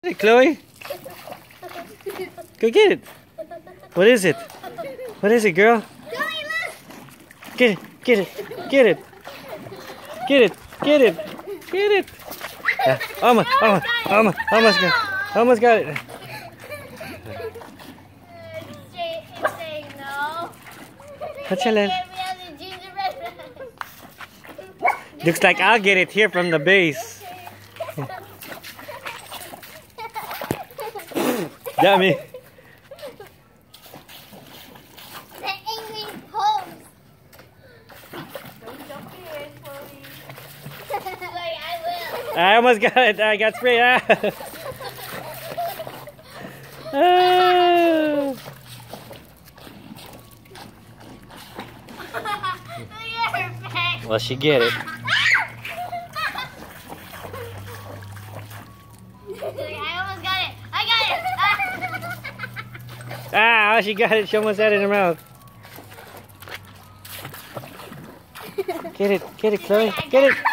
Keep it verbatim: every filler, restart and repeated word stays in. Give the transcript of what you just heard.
Hey, Chloe. Go get it. What is it? What is it, girl? Get it, get it, get it. Get it, get it, get it. Yeah, almost, almost, almost, almost got, almost got it. What's your Looks like I'll get it here from the base. Dummy. The angry pose. Wait, I will. I almost got it. I got sprayed. Ah. Ah. Well, she get it. I almost got it. I got it. Ah, she got it. She almost had it in her mouth. Get it, get it, Chloe. Get it.